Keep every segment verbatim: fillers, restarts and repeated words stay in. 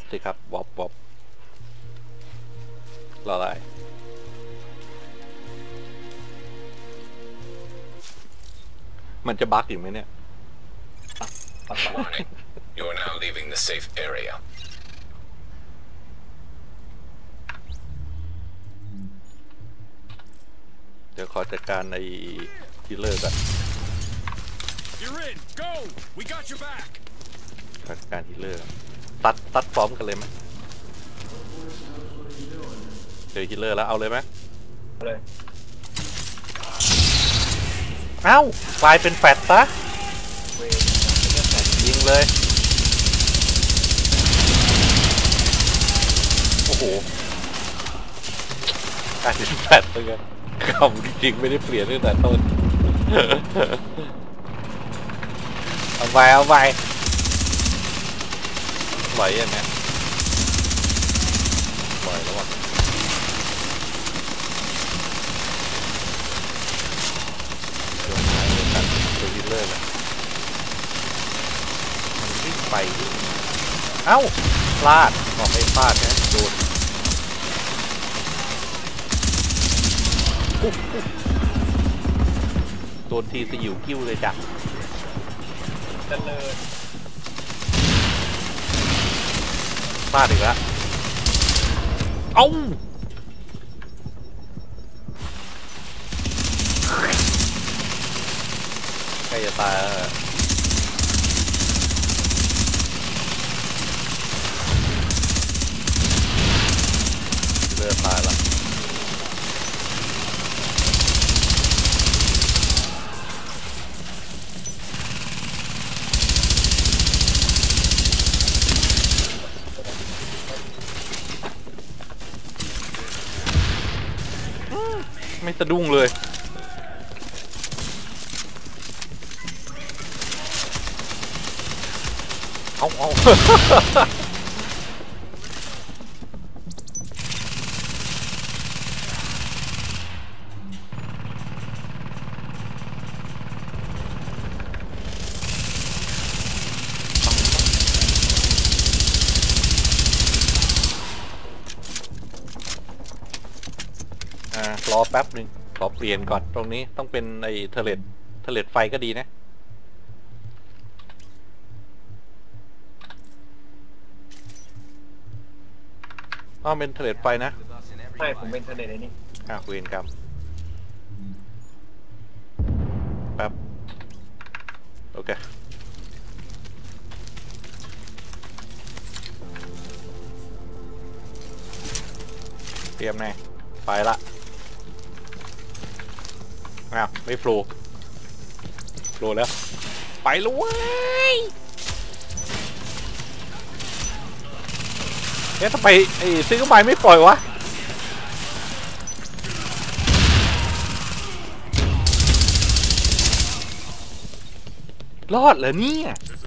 สิครับวอบวอบรออะไรมันจะบั๊กอยู่ไหมเนี่ย Warning. You are now leaving the safe area. เดี๋ยวขอจัดการในคิลเลอร์ก่อน You're in. Go. We got your back. จัดการคิลเลอร์ตัดตัดพร้อมกันเลยไหมเจอคิลเลอร์แล้วเอาเลยไหมเลยเอ้ากลายเป็นแฟตซะยิงเลยโอ้โหกลายเป็นแฟตเลยคำจริงไม่ได้เปลี่ยนตั้งแต่ต้นเอาไปเอาไปไหวยังไงไหวแล้ววะโดนไหนตัดตัววิลเลอร์เลยมันวิ่งไปเอ้าพลาดออกไม่พลาดนะโดนโดนทีสยิวกิ้วเลยจ้ะเจริญพลาดอีกแล้วเอ้าใกล้จะตายแล้วเลือดตายแล้วไม่สะดุ้งเลยเอาเอารอแป๊บหนึ่งขอเปลี่ยนก่อนตรงนี้ต้องเป็นไอ้เทเลตเทเลตไฟก็ดีนะอ๋อเป็นเทเลตไฟนะใช่ผมเป็นเทเลตไอ้นี่อ่ะเวนครับแป๊บโอเคเตรียมแน่ไปละอ้าวไม่โฟล์โฟล์แล้วไปเลยเว้ยเอ๊ะทำไมไอ้ซื้อใหม่ไม่ปล่อยวะรอดเหรอเนี่ย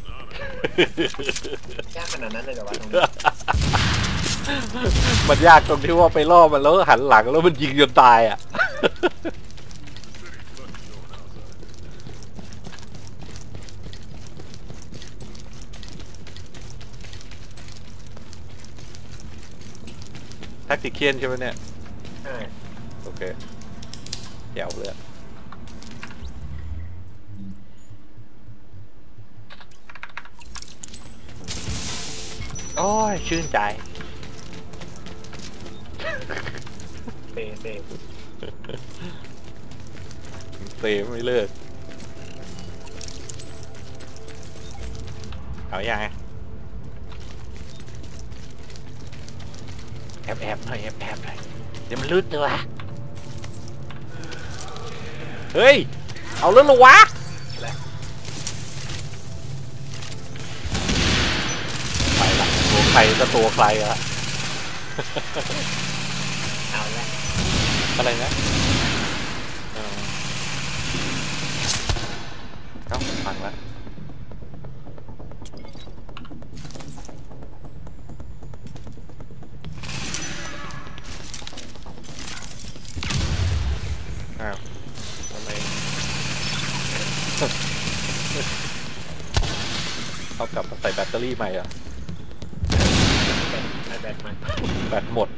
ยากขนาดนั้นเลยเหรอวะตรงนี้มันยากตรงที่ว่าไปล่อมันแล้วหันหลังแล้วมันยิงจนตายอ่ะแท็กติกเคียนใช่ไหมเนี่ยใช่โอเคเดี๋ยวเลยโอ้ยชื่นใจเตะเตะเตะไม่เลิกเอาอย่างไงแอบแอบหน่อยแอบแอบหน่อยเดี๋ยวมันลึกเลยวะเฮ้ยเอาเรื่องละวะไปละตัวใครก็ตัวใครละเอาละอะไรนะเอ้าพังแล้วอ้าวทำไมเอากลับมาใส่แบตเตอรี่ใหม่อ่ะแบตมันแบตหมด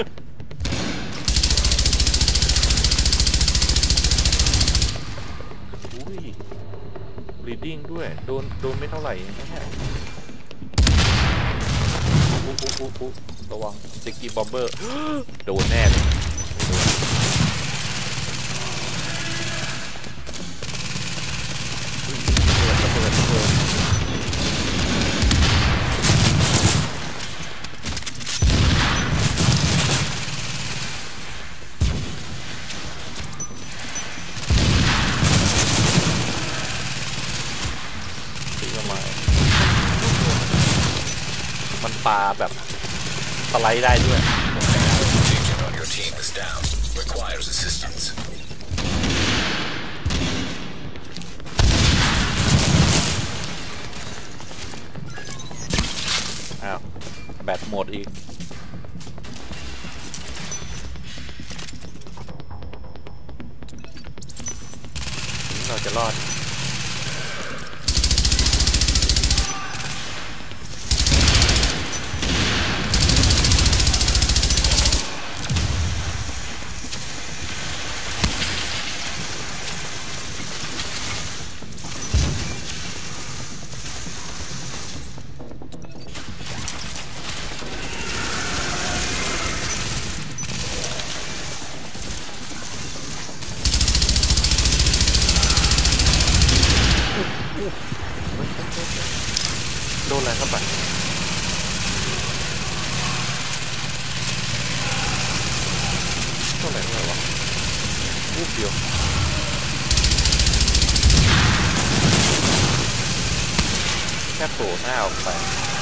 อุ้ย reading ด้วย โดน โดนไม่เท่าไหร่เองนะเนี่ยอุ๊อุ๊อุ๊อุ๊ระวังสกิบอมเบอร์ โดนแน่เลยระเบิดระเบิดระเบิดมันปลาแบบสไลด์ได้ด้วย Agent on your team is down. Requires assistance. อ้าว แบตหมดอีกนี่เราจะรอด โดนอะไรเข้าไปโดนอะไรเข้าไปวะรูปเดียวแค่โผล่หน้าออกไป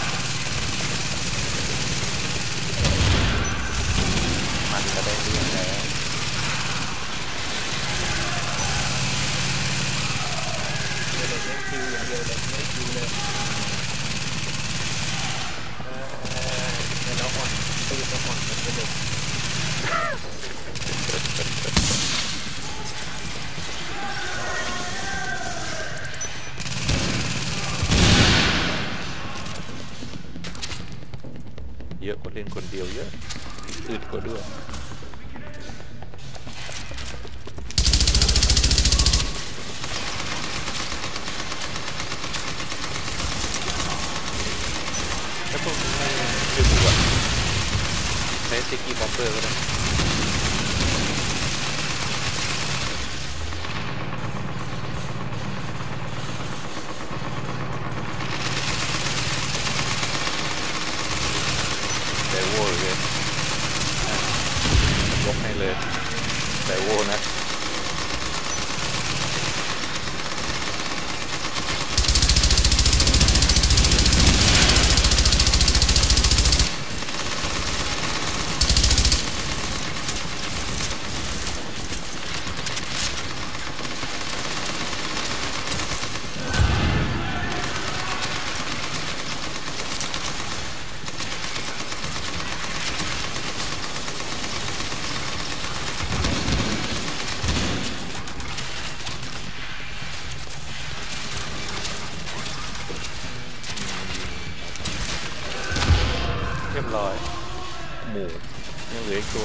มันก็ได้เรื่องแล้วเดียวเลยไม่คิวอย่างเดียวเลยไม่คิวเลยเออแล้วอ่อนตีแล้วอ่อนมันจะเด็กเยอะกว่าเล่นคนเดียวเยอะอึดกว่าด้วยแล้วพวกนี้ไม่ไม่บวชใช้สกีบอมเบอร์ก็ได้ไดโว่เลยยกให้เลยไดโว่นะเรียบร้อยหมูยังเหลืออีกตัว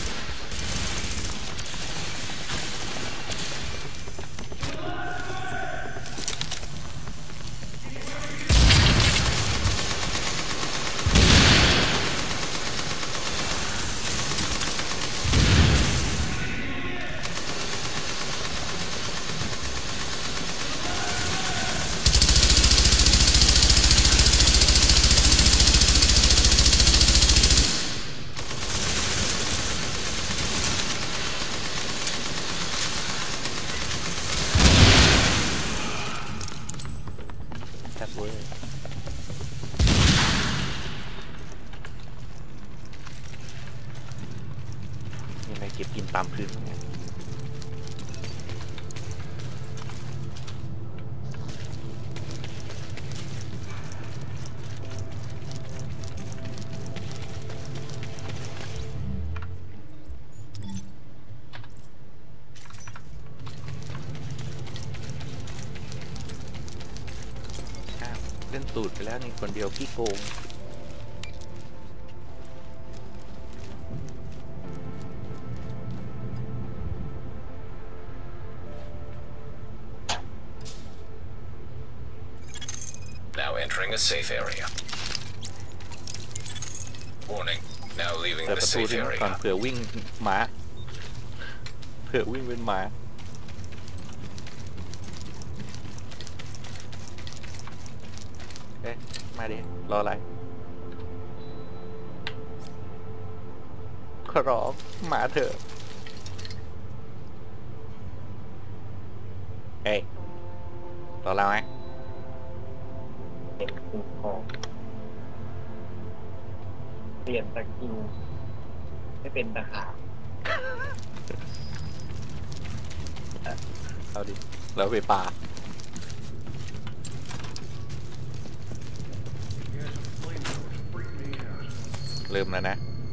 แทบเวอร์มีอะไรเก็บกินตามพื้นเนี่ย เล่นสูตรไปแล้วนี่คนเดียวขี้โกง a safe area. Warning. Now leaving เปิด the ประตู safe ที่ก่อน area. เผื่อวิ่งหมาเผื่อวิ่งเป็นหมาเอ๊ะมาดิรออะไรขอร้องหมาเถอะเฮ้ยรอเราไหมเก็บคูของเปลี่ยนตะกิวให้เป็นตะขาบเอาดิแล้วไปป่าเริ่มแล้วนะ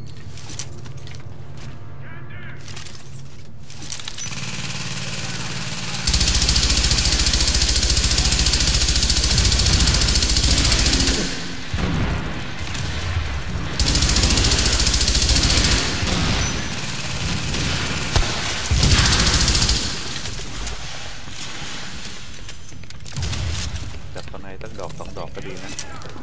จับตอนไหนตั้งดอกสองดอกก็ดีนะ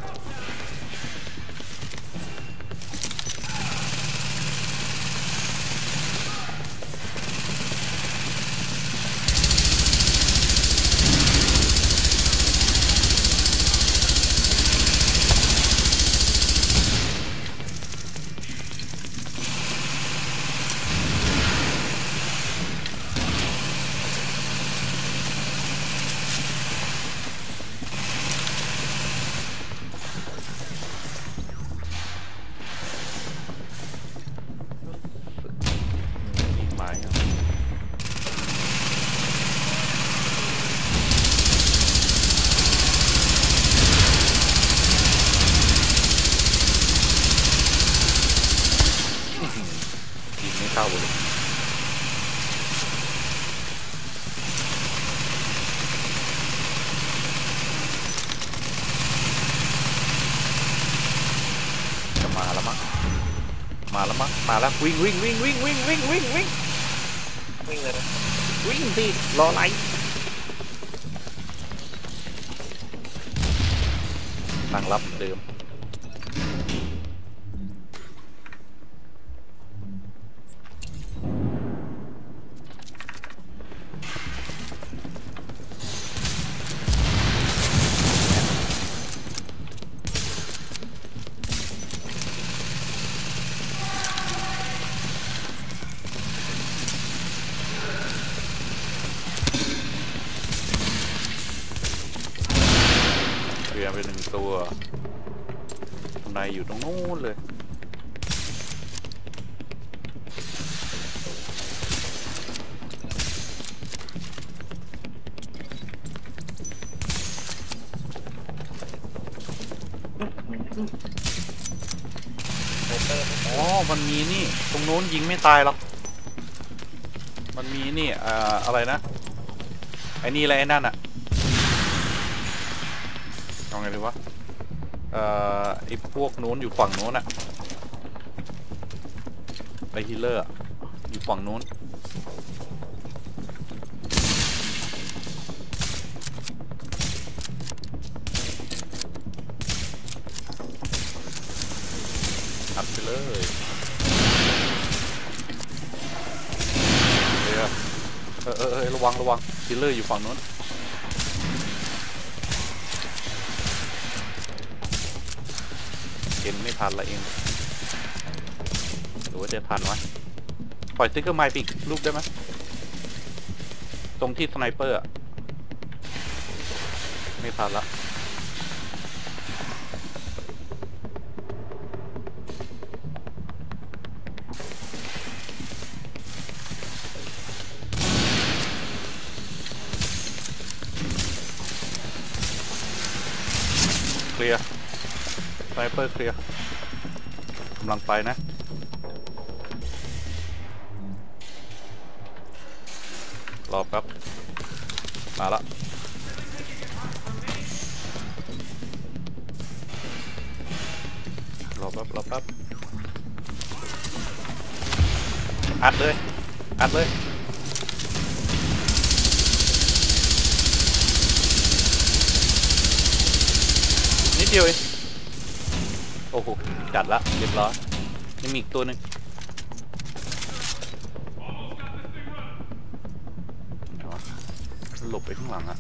มีไม้อ่ะยิงไม่เข้าเลยจะมาแล้วมั้งมาแล้วมั้งมาแล้ววิ่งวิ่งวิ่งวิ่งวิ่งวิ่งวิ่งวิ่งวิ่งเลยนะวิ่งสิรออะไรตั้งรับเดิมเรียนไปหนึ่งตัวในอยู่ตรงนู้นเลยอ๋อมันมีนี่ตรงโน้นยิงไม่ตายหรอกมันมีนี่อ่าอะไรนะไอ้นี่อะไรไอ้นั่นอะเอาไงดีวะเอ่อไอ้พวกโน้นอยู่ฝั่งโน้นอะไอ้ฮีลเลอร์อยู่ฝั่งโน้นอัดไปเลยเดี๋ยวเออเออเออระวังระวังฮีลเลอร์อยู่ฝั่งโน้นเห็นไม่ทันละเองหรือว่าจะทันวะปล่อยสติ๊กเกอร์ไม้ไปอีกลูกได้ไหมตรงที่สไนเปอร์อะไม่ทันละเคลียร์สไนเปอร์เคลียร์กำลังไปนะรอแป๊บมาละรอแป๊บรอแป๊บอัดเลยอัดเลยนิดเดียวเองโอ้โหจัดละเรียบร้อยยังมีอีกตัวหนึ่งหลบไปข้างหลังอะ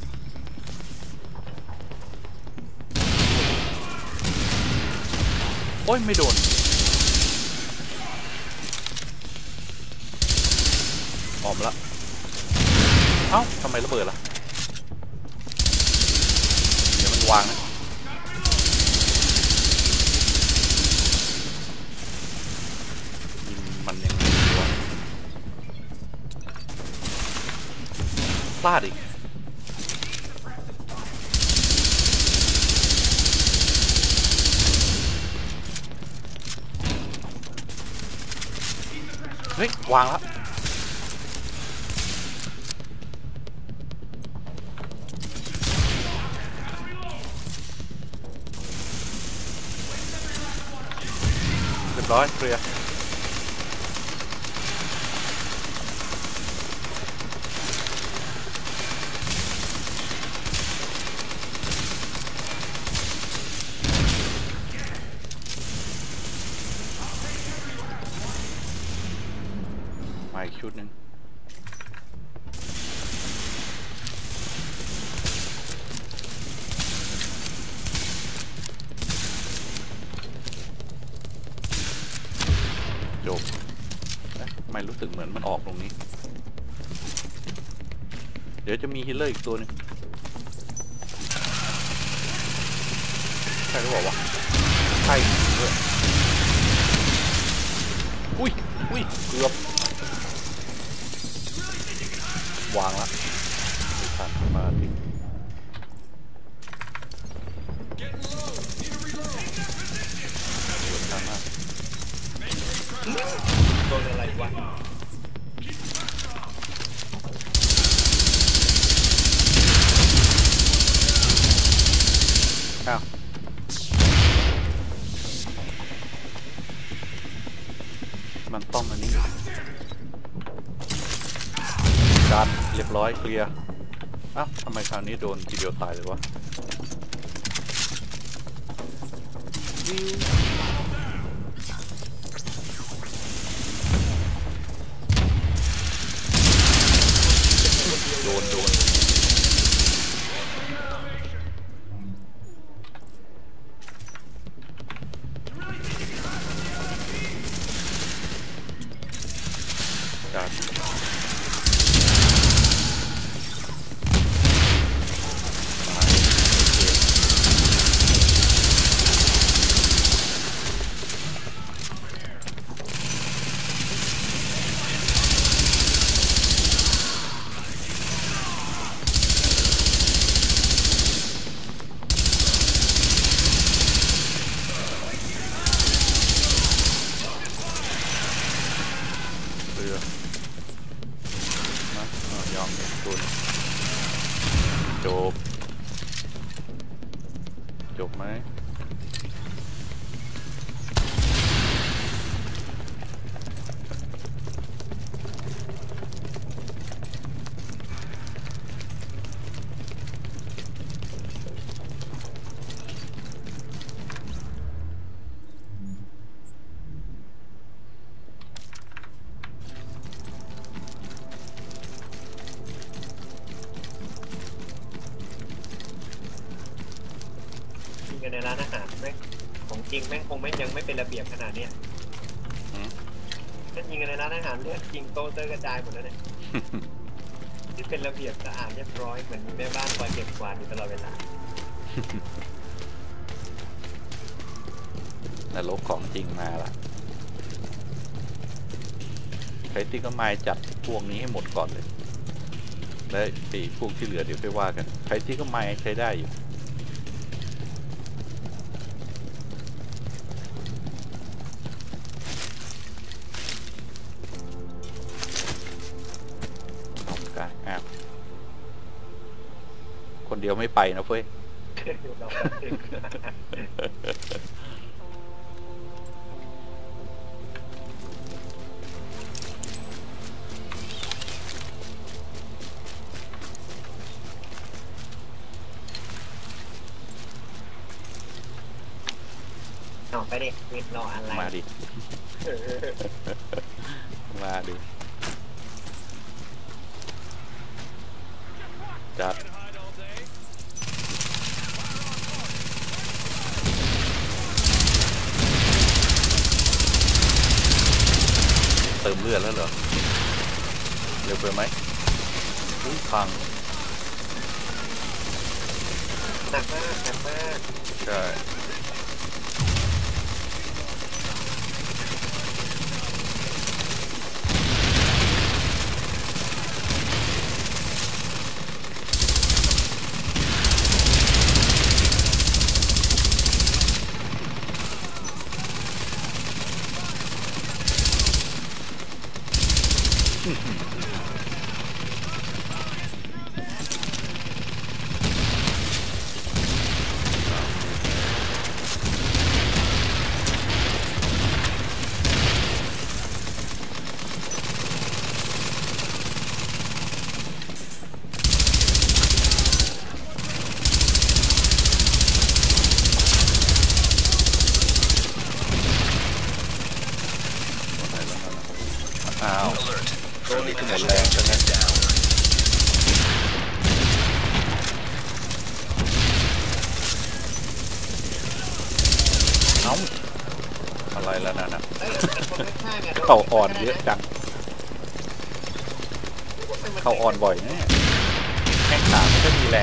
โอ้ยไม่โดนออกมาละเอ้าทำไมระเบิดล่ะเดี๋ยวมันวางนะยิงมันยังไงวะพลาดอีกเฮ้ยวางแล้วเรียบร้อยเคลียร์มาอีกชุดหนึ่งจบไม่รู้สึกเหมือนมันออกตรงนี้ เดี๋ยวจะมีฮิลเลอร์อีกตัวหนึงใช่หรือเปล่าวะใช่ด้วยอุ้ยอุ้ยเกือบวางละไม่ทันมาดิทันมากโดนอะไรวะอ้าวมันต้องอันนี้การเรียบร้อยเคลียร์อ้าวทำไมคราวนี้โดนทีเดียวตายเลยวะโดนโดนการจบจบไหมในร้านอาหารแม่งของจริงแม่งคงไม่ยังไม่เป็นระเบียบขนาดเนี้ยถ้ายิงกันในร้านอาหารเลือดยิงโต๊ะเตอร์กระจายหมดแล้วเนี่ย ที่เป็นระเบียบสะอาดเรียบร้อยเหมือนมีแม่บ้านคอยเก็บกวาดอยู่ตลอดเวลานรกของจริงมาละใช้ติ๊กเกอร์ไม้จัดพวกนี้ให้หมดก่อนเลยแล้วปีพวกที่เหลือเดี๋ยวค่อยว่ากันใช้ติ๊กเกอร์ไม้ใช้ได้อยู่คนเดียวไม่ไปนะเฟ้ยาวไปเด็กวินรออะไรมาดิเออมาดิจัดเติมเลือดแล้วเหรอเร็วไปไหมอุ้ยพังหนักมากหนักมากใช่อ้าว Alert. ตัวนี้ Friendly ก็หมด position แรงจังนะ is down. เอ้าอะไรแล้วนั่นน่ะเอ้ยไอ้คนข้างๆอะเข้าอ่อนเยอะจังเข้าอ่อนบ่อยนะเนี่ยแข้งขาไม่ค่อยมีแรง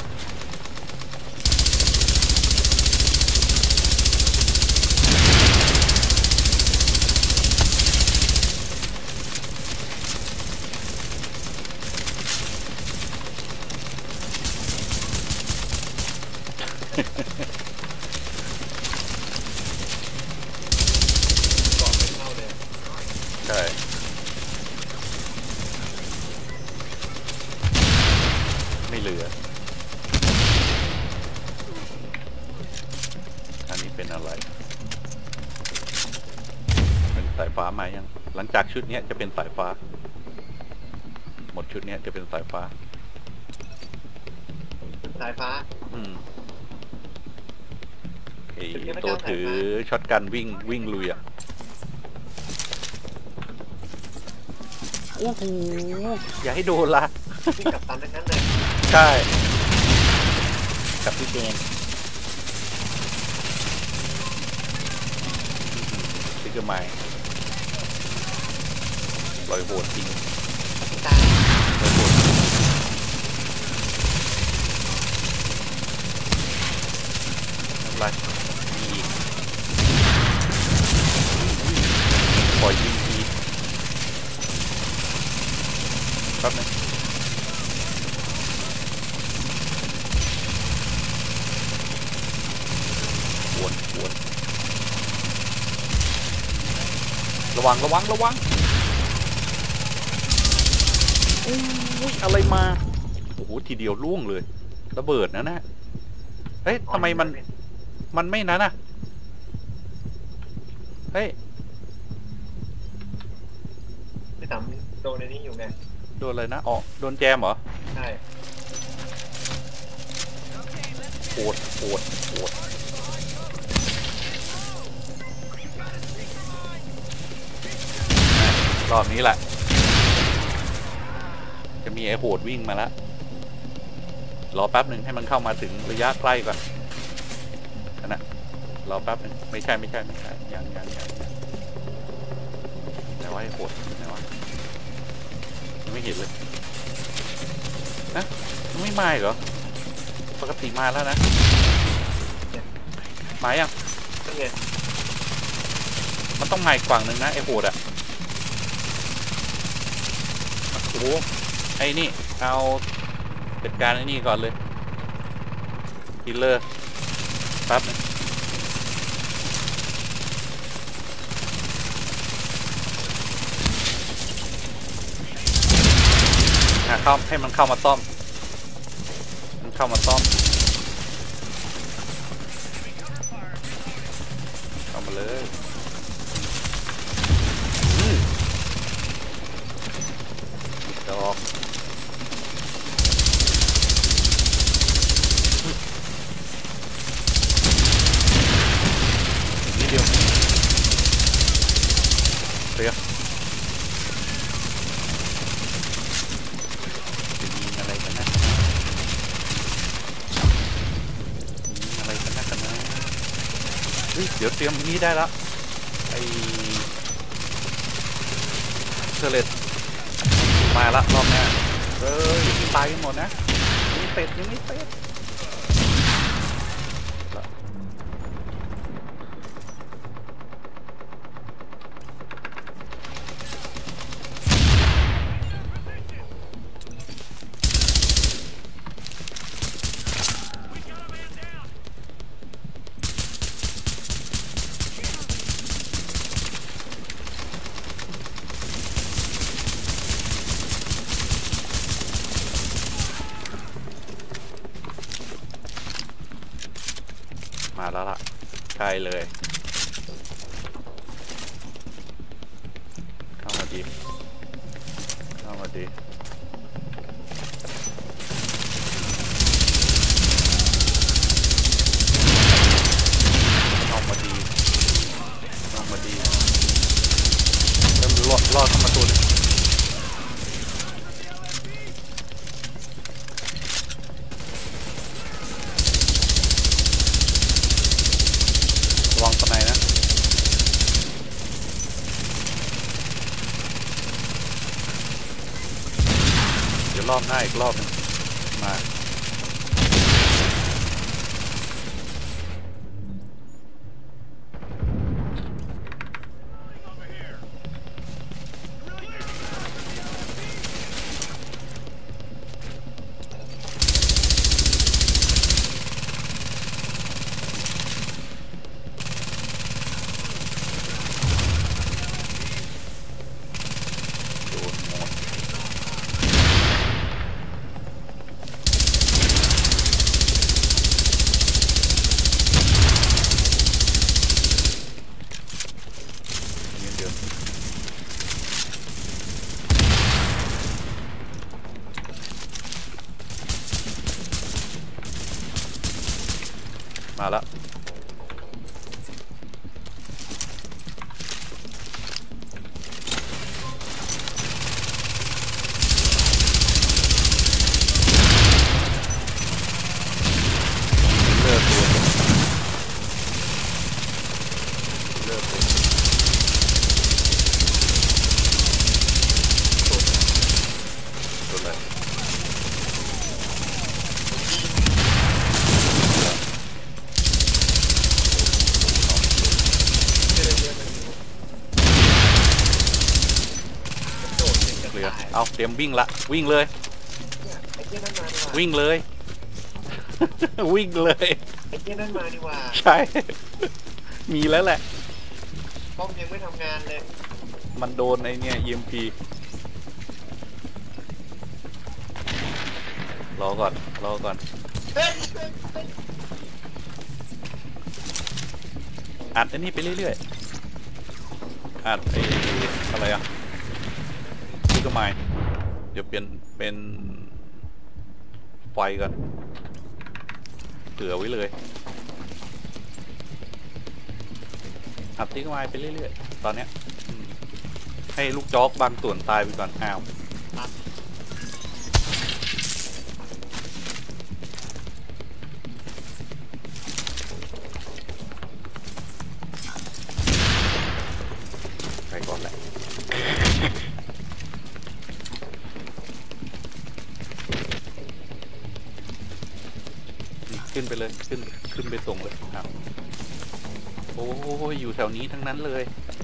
ก่อนไม่เข้าเลยใช่ไม่เหลืออันนี้เป็นอะไรเป็นสายฟ้ามายังหลังจากชุดเนี้ยจะเป็นสายฟ้าหมดชุดเนี้ยจะเป็นสายฟ้าสายฟ้าอืมไอ้ชุดนี้ไม่ตัวใช่สายฟ้าถือช็อตกันวิ่งวิ่งลุยอ่ะโอ้โหอย่าให้โดนละวิ่งกับตันทั้งนั้นเลยใช่กับพี่เจนซิกเกอร์ไมล์ลอยโหดจริงตายลอยโหดอะไรมีอีกปล่อยยิงทีแป๊บนึงวนวนระวังระวังระวังอุ้ยอะไรมาโอ้โหทีเดียวล่วงเลยระเบิดนะนะเฮ้ยทำไมมันมันไม่นั้นน่ะเฮ้ยพี่ต๋ำโดนในนี้อยู่ไงโดนอะไรนะอ๋อโดนแจมเหรอใช่โหดโหดโหดรอบนี้แหละจะมีไอ้โหดวิ่งมาแล้วรอแป๊บหนึ่งให้มันเข้ามาถึงระยะใกล้ก่อนนะรอแป๊บหนึ่งไม่ใช่ไม่ใช่ไม่ใช่ยังยังยังยังไหนว่าไอ้โหดไหนวะยังไม่เห็นเลยนะยังไม่มาอีกเหรอปกติมาแล้วนะมายังเป็นไงมันต้องมาอีกฝั่งหนึ่งนะไอ้โหดอ่ะโอ้โหไอ้นี่เอาจัดการไอ้นี่ก่อนเลยคิลเลอร์แป๊บนึงอ่ะเข้าให้มันเข้ามาต้อมมันเข้ามาต้อมเข้ามาเลยอืมดอกเดี๋ยวเตรียมนี้ได้แล้วไอเทเลตมาละรอบหน้าเอออย่าตายกันหมดนะยังไม่เสร็จยังไม่เสร็จมาแล้วล่ะใช่เลยเข้ามาดีเข้ามาดีเข้ามาดีเข้ามาดีเริ่มรอดรอดเข้ามาตัวนึงระวังตัวไหนนะเดี๋ยวรอบหน้าอีกรอบนึงมามาแล้วเลิกตัวเลิกตัวตัวอะไรเอาเตรียมวิ่งละวิ่งเลยวิ่งเลย วิ่งเลยไอ้เจ้านั่นมาดีกว่าใช่ มีแล้วแหละป้อมยังไม่ทำงานเลยมันโดนไอเนี่ย อี เอ็ม พี รอก่อนรอก่อนอัดอันนี้ไปเรื่อยๆอัดไออะไรอ่ะนี่ก็ไม่เดี๋ยวเปลี่ยนเป็นไฟก่อนเผื่อไว้เลยอัดที่ก็มาไปเรื่อยๆตอนเนี้ยให้ลูกจ๊อกบางส่วนตายไปก่อนอ้าวไปก่อนแหละขึ้นไปเลยขึ้นขึ้นไปส่งเลยครับโอ้ยอยู่แถวนี้ทั้งนั้นเลย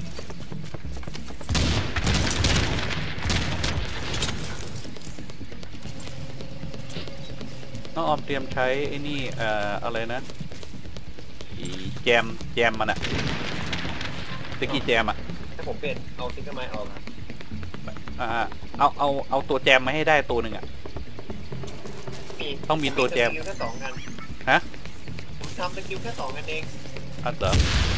น้องออมเตรียมใช้ไอ้นี่เอ่ออะไรนะอีแจมแจมมันอะตะกี้แจมอะถ้าผมเปลี่ยนเอาติ๊กเกอร์ไม้ออกครับอ่าเอาเอาเอาตัวแจมมาให้ได้ตัวหนึ่งอะต้องมีตัวแจมแค่สองกันฮะทำสกิลแค่สองกันเองอันเหรอ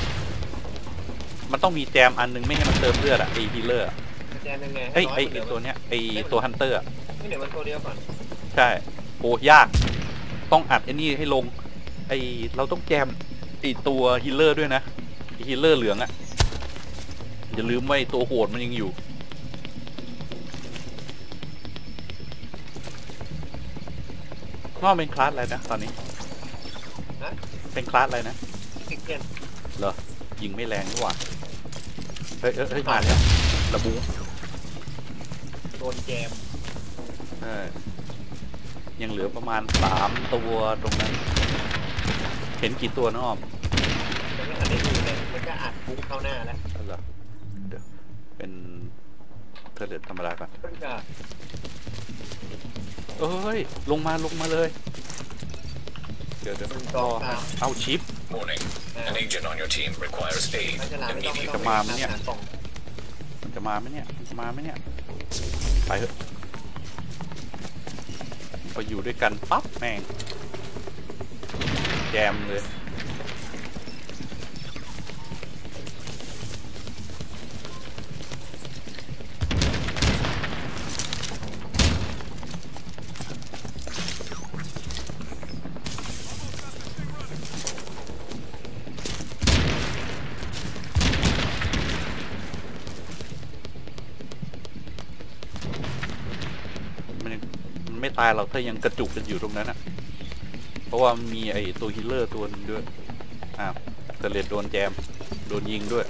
มันต้องมีแจมอันนึงไม่ให้มันเติมเลือดอะไอฮีเลอร์แจมยังไงเฮ้ยไอไอตัวเนี้ยไอตัวฮันเตอร์ไม่เดี๋ยวมันตัวเดียวก่อนใช่โอ้ยากต้องอัดไอ้นี่ให้ลงไอเราต้องแจมไอตัวฮีเลอร์ด้วยนะฮีเลอร์เหลืองอะอย่าลืมว่าไอตัวโหดมันยังอยู่น้องเป็นคลาสอะไรนะตอนนี้เป็นคลาสอะไรนะคริสเตียนเหรอยิงไม่แรงนี่หว่าเฮ้ยเฮ้ยมาแล้วระบุโดนแจมเออยังเหลือประมาณสามตัวตรงนั้นเห็นกี่ตัวน้องยังไม่ทันได้ดูเลยมันก็อัดพุ่งเข้าหน้าแล้วนั่นเหรอเดี๋ยวเป็นเทเลตธรรมดาก่อนเพิ่งจะเอ้ยลงมาลงมาเลยเดี๋ยวเดี๋ยวหนึ่งสองสามเอาชิป Warning. An agent on your team requires aid ไม่ฉลาดไม่ต้องไม่ immediately. ต้องมาไหมเนี่ยหากล่องมันจะมาไหมเนี่ยมันจะมาไหมเนี่ยไปเถอะไปอยู่ด้วยกันปั๊บแม่งแจมเลยมันมันไม่ตายหรอกถ้ายังกระจุกกันอยู่ตรงนั้นอ่ะเพราะว่ามีไอ้ตัวฮิลเลอร์ตัวนึงด้วยอ้าวเกระเล็ดโดนแจมโดนยิงด้วย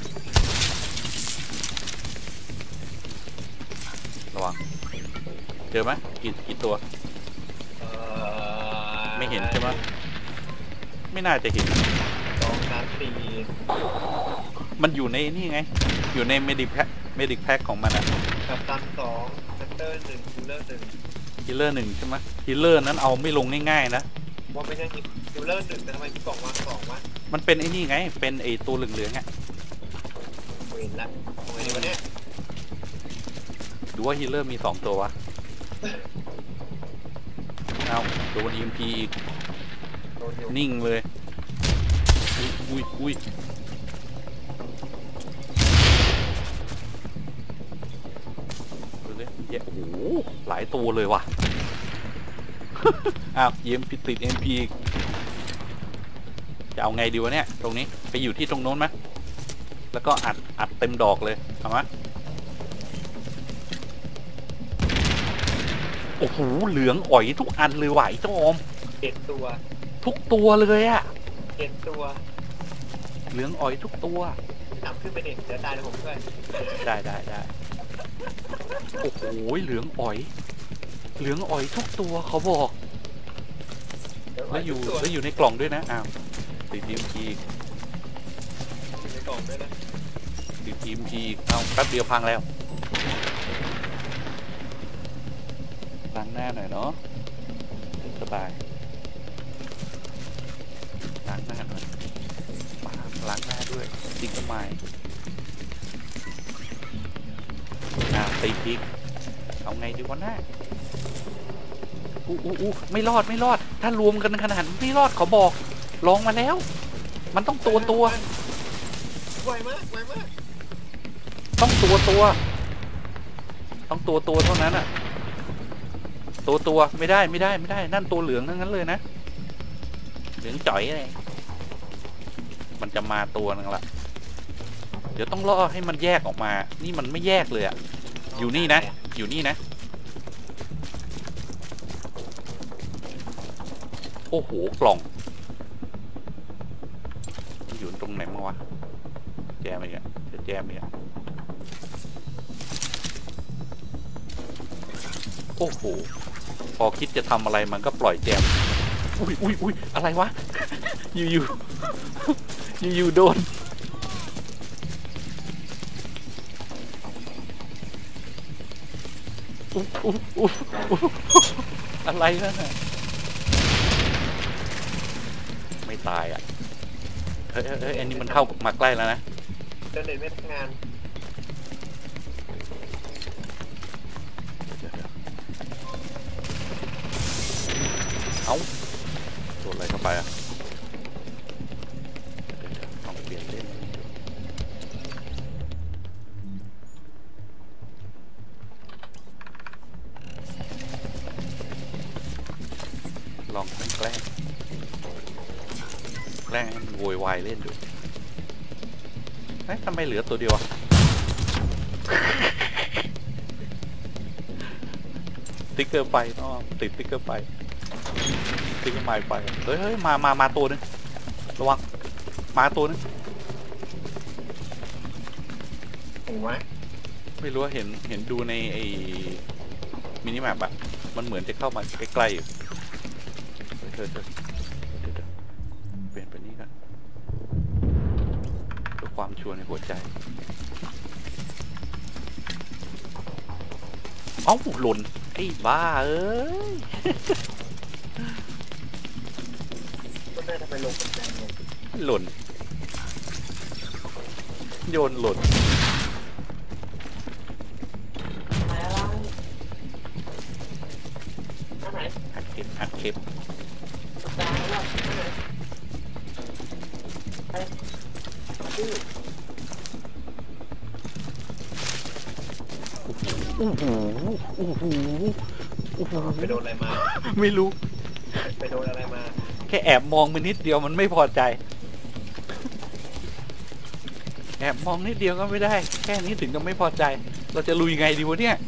ระวังเจอไหมกี่กี่ตัวเอ่อไม่เห็นใช่ไหมไม่น่าจะเห็นสองสามสี่มันอยู่ในนี่ไงอยู่ในเมดิแพ็คเมดิแพ็คของมันอะกับตันสองฮันเตอร์หนึ่งคิลเลอร์หนึ่งฮิลเลอร์หนึ่งใช่ไหมฮิลเลอร์นั้นเอาไม่ลงง่ายๆนะว่าไม่ใช่คิลเลอร์หนึ่งแต่ทำไมมีกล่องวางสองวะมันเป็นไอ้นี่ไงเป็นไอ้ตัวเหลืองๆอะเวรละทำไมดีวะเนี่ยดูว่าฮิลเลอร์มีสองตัววะเอาโดน อี เอ็ม พี อีกโดนอยู่นิ่งเลยอุ้ยอุ้ยอุ้ยดูดิเหี้ยโอ้โหหลายตัวเลยว่ะ อ้าว อี เอ็ม พี ติด เอ็ม พี อีกจะเอาไงดีวะเนี่ยตรงนี้ไปอยู่ที่ตรงโน้นไหมแล้วก็อัดอัดเต็มดอกเลยเอาไหมโอ้โหเหลืองอ่อยทุกอันเลยไหวเจ้าอมเจ็ดตัวทุกตัวเลยอะเจ็ดตัวเหลืองอ่อยทุกตัวทำขึ้นไปเด็กเดี๋ยวตายเลยผมด้วยได้ได้ได้โอ้โหเหลืองอ่อย เหลืองอ่อยทุกตัวเขาบอกแล้วอยู่แล้วอยู่ในกล่องด้วยนะอ้าวติดทีมทีอยู่ในกล่องด้วยนะติดทีมทีเอาแป๊บเดียวพังแล้วล้างหน้าหน่อยเนาะสบายล้างหน้าหน่อยปาล้างหน้าด้วยติ๊กทำไมอ่าตีพริกเอาไงดีวะหน้าอู้อู้อู้ไม่รอดไม่รอดถ้ารวมกันขนาดไม่รอดเขาบอกลองมาแล้ว มันต้องตัวตัวไวมากไวมากต้องตัวตัวต้องตัวตัวเท่านั้นอะตัวตัวไม่ได้ไม่ได้ไม่ได้นั่นตัวเหลืองทั้งนั้นเลยนะเหลืองจ่อยเลยมันจะมาตัวนึงละเดี๋ยวต้องล่อให้มันแยกออกมานี่มันไม่แยกเลยอะอยู่นี่นะอยู่นี่นะโอ้โหกล่องอยู่ตรงไหนมั้งวะแจมอีกอะจะแจมอีกอะโอ้โหพอคิดจะทำอะไรมันก็ปล่อยแจมอุ้ยอุ้ยอุ้ยอะไรวะ อยู่อยู่ อยู่อยู่โดนอุ๊บอุ๊บอุ๊บอุ๊บอะไรนั่นน่ะไม่ตายอ่ะเฮ้ยเฮ้ยอันนี้มันเข้ามาใกล้แล้วนะเดินเด่นไม่ทำงานเอ้าโดนอะไรเข้าไปอ่ะต้องเปลี่ยนเล่นลองแกล้งแกล้งแกล้งให้มันโวยวายเล่นดูเฮ้ยทำไมเหลือตัวเดียวอ่ะ ติ๊กเกอร์ไปต้องติดติ๊กเกอร์ไปติ๊กเกอร์ไม้ไปเฮ้ยเฮ้ยมามามาตัวนึงระวังมาตัวนึงไหนวะไม่รู้ว่าเห็นเห็นดูในไอ้มินิแมปอะมันเหมือนจะเข้ามาใกล้ๆอยู่เธอเธอเดี๋ยวเปลี่ยนไปนี่กันเพื่อความชัวร์ในหัวใจเอ้าหล่นไอ้บ้าเอ้ยก็น่าจะไปลงเป็นแรงลงหล่นโยนหล่นไหนอะไรอันไหนอัดคลิปอัดคลิปตายแล้วอันไหนไปชื่อโอ้โหโอ้โหโอ้โหไปโดนอะไรมาไม่รู้ไปโดนอะไรมาแค่แอบมองมันนิดเดียวมันไม่พอใจแอบมองนิดเดียวก็ไม่ได้แค่นี้ถึงก็ไม่พอใจเราจะลุยไงดีวะเนี่ย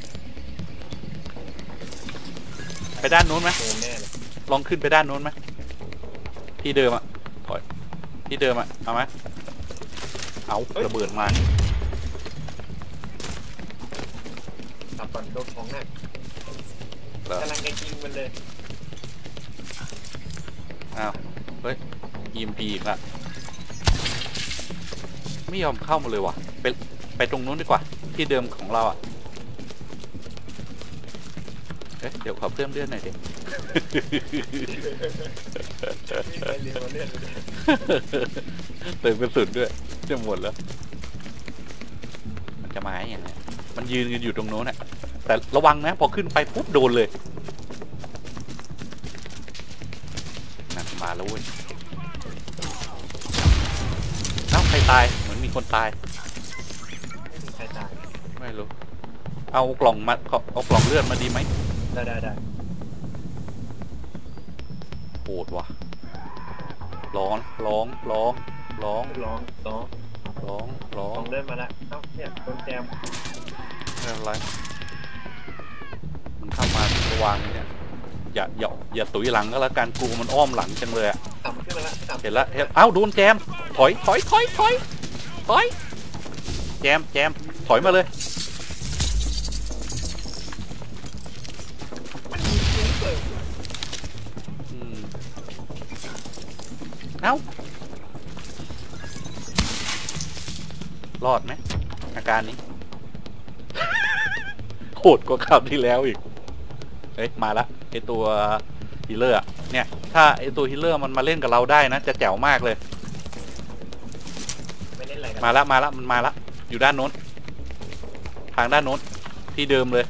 ไปด้านโน้นไหมโดนแน่เลยลองขึ้นไปด้านโน้นไหมที่เดิมอ่ะถอยที่เดิมอ่ะเอาไหมเอาระเบิดมาขับก่อนโดนของหนักเหรอกำลังจะยิงมันเลยอ้าวเฮ้ยอีมพีอีกละไม่ยอมเข้ามาเลยว่ะไปไปตรงนู้นดีกว่าที่เดิมของเราอ่ะเอ๊ะเดี๋ยวขอเพิ่มเลือดหน่อยดิมีไปเรียนมาเลื่อนเลยเติมกระสุนด้วยจะหมดแล้วมันจะมาอย่างไรมันยืนกันอยู่ตรงโน้นอ่ะแต่ระวังนะพอขึ้นไปปุ๊บโดนเลยนั่นมาแล้วเว้ยเอ้าใครตายเหมือนมีคนตายไม่มีใครตายไม่รู้เอากล่องมาเอาเอากล่องเลือดมาดีไหมได้ได้ได้โหดว่ะร้องร้องร้องร้องร้องร้องร้องร้อร้อง งเดินมาแล้วเอ้าเนี่ยโดนแจมไม่เป็นไรมันเข้ามาระวังเนี่ยอย่าอย่าอย่าตุ๋ยหลังก็แล้วกันกูมันอ้อมหลังจังเลยอะต่ำขึ้นมาแล้วต่ำเห็นแล้วเห็นเอ้าโดนแจมถอยถอยถอยถอยถอยแจมแจมถอยมาเลยมันยิงฟุ้งเปิดอืมเอ้า รอดไหมอาการนี้ โหดกว่าคราวที่แล้วอีกเฮ้ยมาละไอตัวฮิลเลอร์อะเนี่ยถ้าไอตัวฮิลเลอร์มันมาเล่นกับเราได้นะจะแจ๋วมากเลยไม่เล่นอะไรกันมาละมาละมันมาละอยู่ด้านโน้นทางด้านโน้นที่เดิมเลย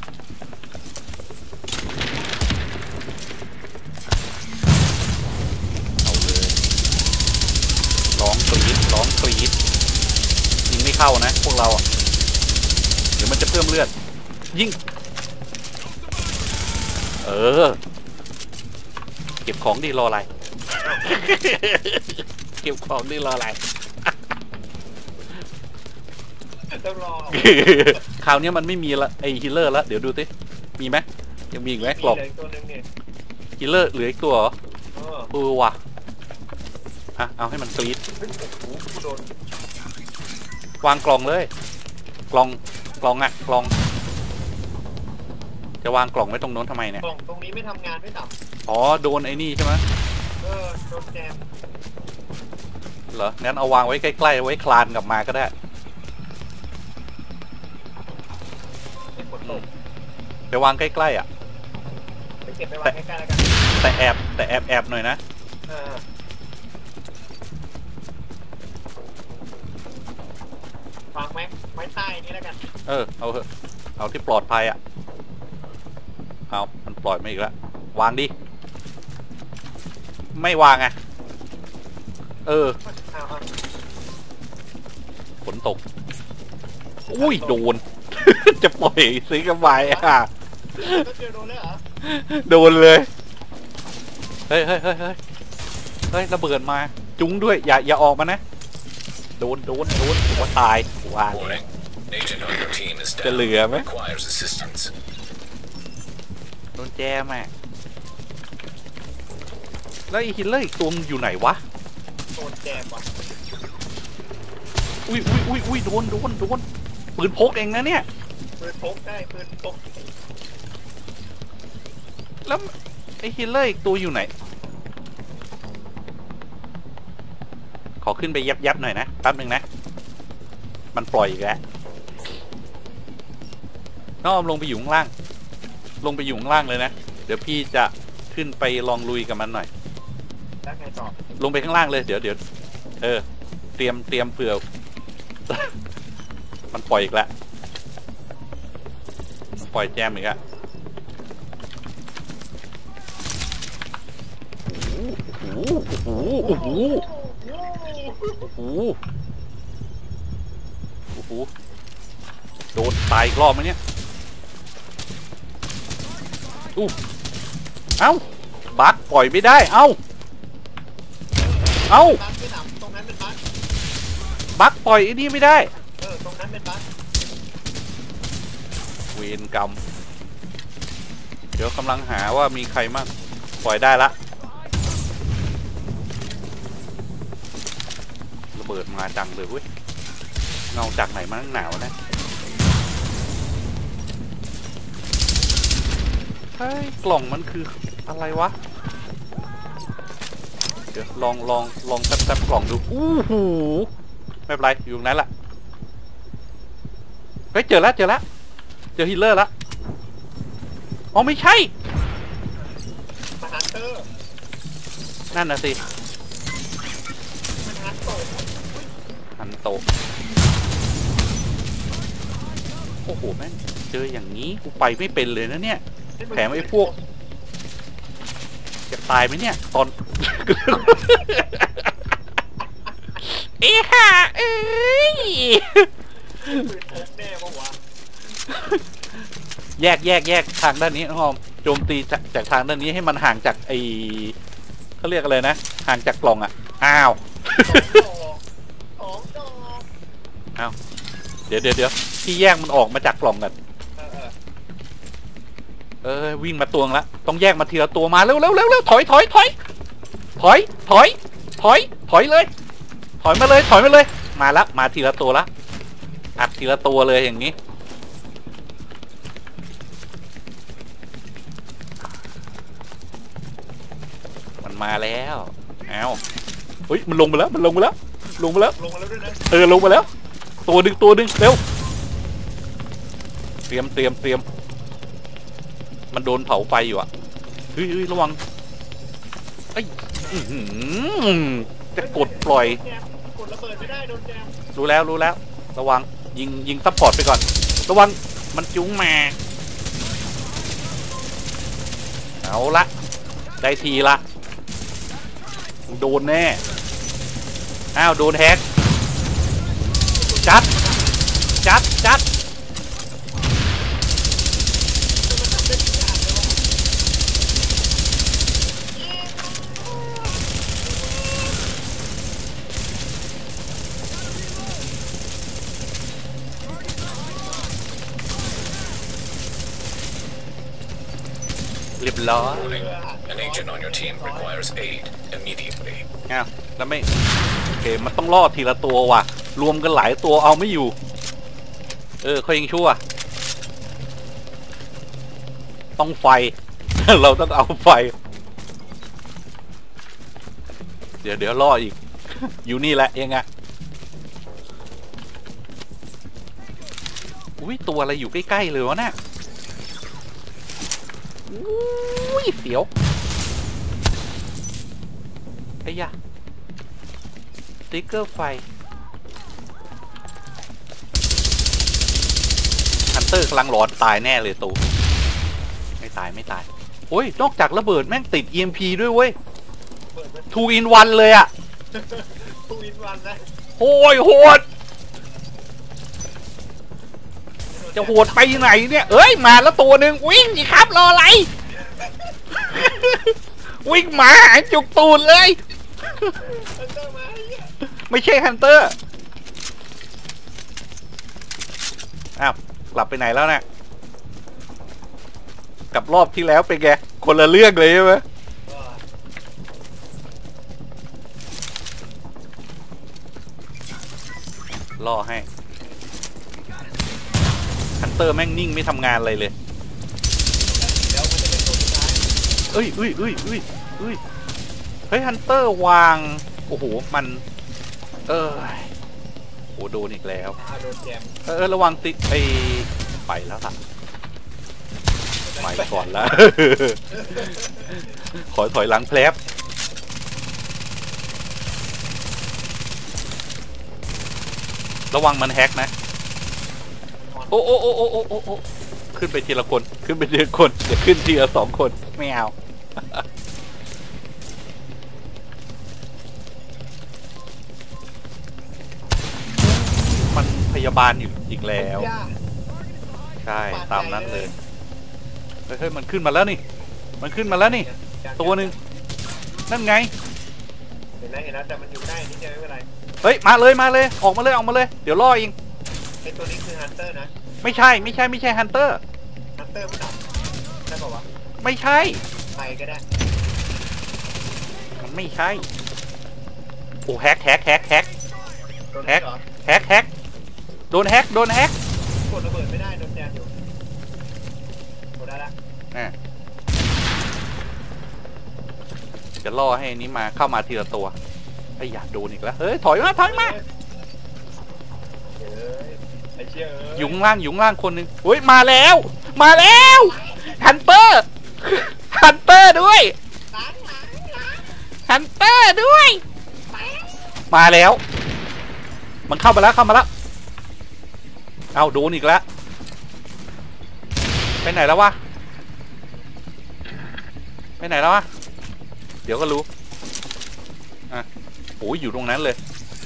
เอาเลยร้องกรี๊ดร้องกรี๊ดยิงไม่เข้านะพวกเราอ่ะเดี๋ยวมันจะเพิ่มเลือดยิงเออเก็บของดีรออะไร เก็บของดีรออะไรต้องรอคราวนี้มันไม่มีละไอฮิลเลอร์แล้วเดี๋ยวดูสิมีไหมยังมีอีกไหมกล่องมีเหลือตัวนึงเนี่ยฮิลเลอร์เหลืออีกตัวเหรอเออเออว่ะอ่ะเอาให้มันกรี๊ดเฮ้ยโอ้โหกูโดนวางกล่องเลยกล่องกล่องอะกล่องจะวางกล่องไว้ตรงโน้นทำไมเนี่ยกล่องตรงนี้ไม่ทำงานไม่ต่อ๋อโดนไอ้นี่ใช่ไหมำเออโดนแจมเหรองั้นเอาวางไว้ใกล้ๆไว้คลานกลับมาก็ได้ไม่ฝนตกไปวางใกล้ๆอ่ะไปเก็บไปวางใกล้ๆแล้วกันแต่แอบแต่แอบแอบหน่อยนะเออวางไว้ไว้ใต้นี้แล้วกันเออเอาเถอะเอาที่ปลอดภัยอ่ะเอามันปล่อยมาอีกแล้ววางดิไม่วางไงเออเอาเอาฝนตกอุ้ยโดน จะปล่อยซื้อกระบายอ่ะก็เจอโดนเลยเหรอโดนเลย เฮ้ยเฮ้ยเฮ้ยเฮ้ยเฮ้ยระเบิดมา จุ้งด้วย อย่าอย่าออกมานะ โดนโดนโดนหัวตายว่า Warning. Agent on your team is จะ down. เหลือไหม Requires assistance. โดนแจมอ่ะแล้วไอีฮิลเลอร์อีกตัวมันอยู่ไหนวะโดนแจมว่ะอุ้ยอุ้ยอุ้ยอุ้ยโดนโดนโดนปืนพกเองนะเนี่ยปืนพกได้ปืนพกแล้วไอ้ฮิลเลอร์อีกตัวอยู่ไหนขอขึ้นไปยับยับหน่อยนะแป๊บหนึ่งนะมันปล่อยอีกแล้วน้องลงไปอยู่ข้างล่างลงไปอยู่ข้างล่างเลยนะเดี๋ยวพี่จะขึ้นไปลองลุยกับมันหน่อยแล้วไงต่อลงไปข้างล่างเลยเดี๋ยวเดี๋ยวเออเตรียมเตรียมเผื่อ มันปล่อยอีกแล้วมันปล่อยแจมอีกอะโอ้โหโอ้โหโอ้โหโอ้โหโดนตายอีกรอบไหมเนี่ยอู้เอ้าบักปล่อยไม่ได้เอ้าเอ้าบั๊กไม่หนำตรงนั้นเป็นบั๊กบักปล่อยไอ้นี่ไม่ได้เออตรงนั้นเป็นบั๊กเวรกรรมเดี๋ยวกำลังหาว่ามีใครมั่งปล่อยได้ละระเบิดมาจังเลยเว้ยเงาจากไหนมาตั้งหนาวนะเฮ้ยกล่องมันคืออะไรวะเดี๋ยวลองลองลองแป๊บๆกล่องดูอู้หูไม่เป็นไรอยู่ตรงนั้นละเฮ้ยเจอแล้วเจอแล้วเจอฮิลเลอร์แล้วอ๋อไม่ใช่มาฮันเตอร์นั่นน่ะสิมันฮันโตฮันโตะโอ้โหแม่งเจออย่างนี้กูไปไม่เป็นเลยนะเนี่ยแถมไอ้พวกจะตายไหมเนี่ยตอน เอ้ห่าเอ้ยปืนพกแน่ปะวะแยกแยกแยกทางด้านนี้น้องออมโจมตีจากจากทางด้านนี้ให้มันห่างจากไอเขาเรียกอะไรนะห่างจากกล่องอ่ะอ้าวสองดอกอ้าวเดี๋ยวเดี๋ยวเดี๋ยวที่แยกมันออกมาจากกล่องกันเออเออเออวิ่งมาตวงละต้องแยกมาทีละตัวมาเร็วเร็วเร็วเร็วถอยถอยถอยถอยถอยถอยถอยเลยถอยมาเลยถอยมาเลยมาละมาทีละตัวละอัดทีละตัวเลยอย่างนี้มันมาแล้วเอาเฮ้ยมันลงไปแล้วมันลงไปแล้วลงไปแล้วลงมาแล้วด้วยนะเออลงไปแล้วตัวดึงตัวดึงเร็วเตรียมเตรียมเตรียมมันโดนเผาไฟอยู่อ่ะเฮ้ยเฮ้ยระวังไอ้อื้อหือจะกดปล่อยแจมกดระเบิดไม่ได้โดนแจมรู้แล้วรู้แล้วระวังยิงยิงซัพพอร์ตไปก่อนระวังมันจุ้งมาเอาละได้ทีละโดนแน่อ้าวโดนแฮกจัดจัดจัดเรียบร้อย Warning. An agent on your team requires aid immediately. อ้าวแล้วไม่โอเคมันต้องล่อทีละตัวว่ะรวมกันหลายตัวเอาไม่อยู่เออเขายังชั่วต้องไฟ เราต้องเอาไฟเดี๋ยวเดี๋ยวล่ออีก อยู่นี่แหละเองอะอุ้ยตัวอะไรอยู่ใกล้ๆเลยวะน่ะอุ้ยเสียวไอ้ยะสติ๊กเกอร์ไฟฮันเตอร์กำลังร้อนตายแน่เลยตูไม่ตายไม่ตายโอ้ยนอกจากระเบิดแม่งติด อี เอ็ม พี ด้วยเว้ยเปิดมันทูอินวันเลยอะทูอินวันนะโอ้ยโหดจะโหดไปไหนเนี่ยเอ้ยมาแล้วตัวหนึ่งวิ่งสิครับรออะไร วิ่งมาหายจุกตูดเลยฮันเตอร์มาไอ้เหี้ยไม่ใช่ฮันเตอร์อ้าวกลับไปไหนแล้วเนี่ยกับรอบที่แล้วเป็นไงคนละเรื่องเลยใช่ไหมว่าล่อให้เตอร์แม่งนิ่งไม่ทำงานอะไรเลยแล้วมันจะเป็นตัวสุดท้ายเอ้ยเอ้ยเอ้ยเอ้ยเอ้ยเฮ้ยฮันเตอร์วางโอ้โหมันเออโอ้โดนอีกแล้วโดนแจมเออระวังติดไอไปแล้วล่ะไปก่อนแล้วขอถอยหลังแพลบระวังมันแฮกนะโอ้โอ้โอ้โอ้โอ้โอ้ขึ้นไปทีละคนขึ้นไปทีละคนอย่าขึ้นทีละสองคนไม่เอามันพยาบาลอยู่อีกแล้วใช่ตามนั้นเลยเฮ้ยมันขึ้นมาแล้วนี่มันขึ้นมาแล้วนี่ตัวหนึ่งนั่นไงเห็นแล้วเห็นแล้วแต่มันอยู่ใกล้นิดเดียวไม่เป็นไรเฮ้ยมาเลยมาเลยออกมาเลยออกมาเลยเดี๋ยวล่อเองไอตัวนี้คือฮันเตอร์นะไม่ใช่ไม่ใช่ไม่ใช่ฮันเตอร์ฮันเตอร์ผู้ดับใช่ป่าวะไม่ใช่ไปก็ได้มันไม่ใช่โอ้แฮกแฮกแฮกแฮกแฮกแฮกแฮกโดนแฮกโดนแฮกกดระเบิดไม่ได้โดนแจมอยู่กดได้ละจะล่อให้นี้มาเข้ามาทีละตัวไอ้อยากโดนอีกแล้วเฮ้ยถอยมาถอยมาอยู่ข้างล่างอยู่ข้างล่างคนหนึ่งเฮ้ยมาแล้วมาแล้วฮันเตอร์ฮันเตอร์ด้วยฮันเตอร์ด้วยมาแล้วมันเข้ามาแล้วเข้ามาแล้วเอาโดนอีกแล้วไปไหนแล้ววะไปไหนแล้ววะเดี๋ยวก็รู้อ่ะโอ้ยอยู่ตรงนั้นเลย